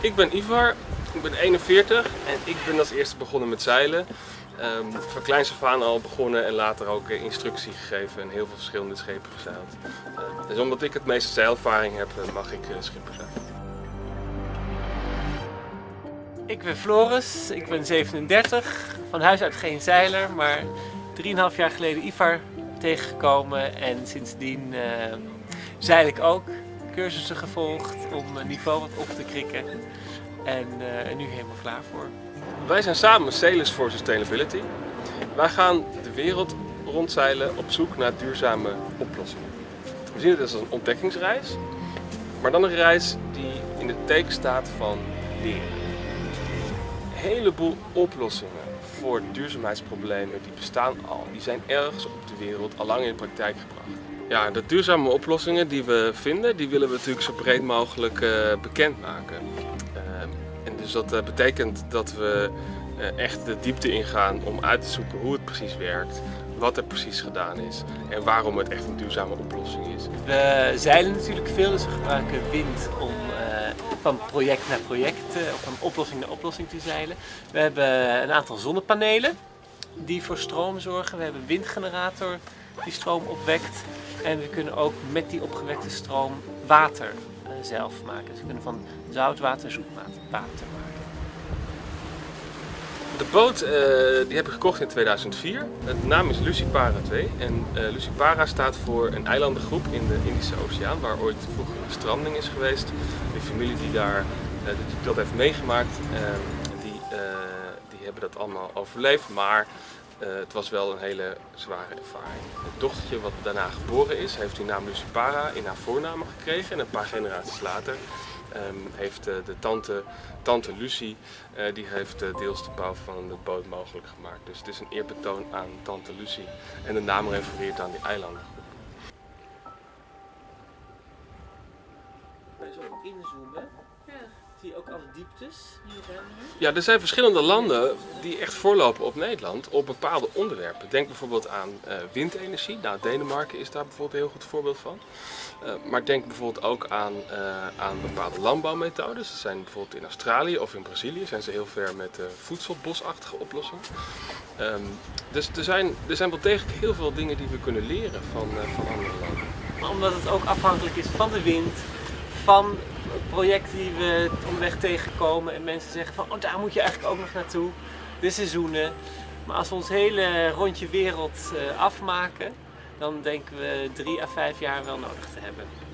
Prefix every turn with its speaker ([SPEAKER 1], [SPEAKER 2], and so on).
[SPEAKER 1] Ik ben Ivar, ik ben 41 en ik ben als eerste begonnen met zeilen. Van kleins af aan al begonnen en later ook instructie gegeven en heel veel verschillende schepen gezeild. Dus omdat ik het meeste zeilervaring heb, mag ik schipper zijn.
[SPEAKER 2] Ik ben Floris, ik ben 37, van huis uit geen zeiler, maar 3,5 jaar geleden Ivar tegengekomen en sindsdien zeil ik ook. Cursussen gevolgd om mijn niveau wat op te krikken en nu helemaal klaar voor.
[SPEAKER 1] Wij zijn samen Sailors for Sustainability. Wij gaan de wereld rondzeilen op zoek naar duurzame oplossingen. We zien het als een ontdekkingsreis, maar dan een reis die in het teken staat van leren. Een heleboel oplossingen voor duurzaamheidsproblemen die bestaan al, die zijn ergens op de wereld al lang in de praktijk gebracht. Ja, de duurzame oplossingen die we vinden, die willen we natuurlijk zo breed mogelijk bekendmaken. En dus dat betekent dat we echt de diepte ingaan om uit te zoeken hoe het precies werkt, wat er precies gedaan is en waarom het echt een duurzame oplossing is.
[SPEAKER 2] We zeilen natuurlijk veel, dus we gebruiken wind om van project naar project of van oplossing naar oplossing te zeilen. We hebben een aantal zonnepanelen die voor stroom zorgen. We hebben een windgenerator die stroom opwekt. En we kunnen ook met die opgewekte stroom water zelf maken. Dus we kunnen van zoutwater zoetwater maken.
[SPEAKER 1] De boot die heb ik gekocht in 2004. De naam is Lucipara 2 en Lucipara staat voor een eilandengroep in de Indische Oceaan waar ooit vroeger een stranding is geweest. Die familie die dat heeft meegemaakt, die hebben dat allemaal overleefd, maar het was wel een hele zware ervaring. Het dochtertje wat daarna geboren is, heeft die naam Lucipara in haar voornaam gekregen en een paar generaties later heeft de tante Lucie, die heeft deels de bouw van de boot mogelijk gemaakt. Dus het is een eerbetoon aan tante Lucie en de naam refereert aan die eilandengroep.
[SPEAKER 2] Zo inzoomen. Ja. Zie je ook alle dieptes hier zijn?
[SPEAKER 1] Ja, er zijn verschillende landen die echt voorlopen op Nederland op bepaalde onderwerpen. Denk bijvoorbeeld aan windenergie. Nou, Denemarken is daar bijvoorbeeld een heel goed voorbeeld van. Maar denk bijvoorbeeld ook aan bepaalde landbouwmethodes. Dat zijn bijvoorbeeld in Australië of in Brazilië zijn ze heel ver met voedselbosachtige oplossingen. Dus er zijn wel degelijk heel veel dingen die we kunnen leren van andere landen.
[SPEAKER 2] Omdat het ook afhankelijk is van de wind, van projecten die we onderweg tegenkomen en mensen zeggen van oh, daar moet je eigenlijk ook nog naartoe, de seizoenen. Maar als we ons hele rondje wereld afmaken, dan denken we 3 à 5 jaar wel nodig te hebben.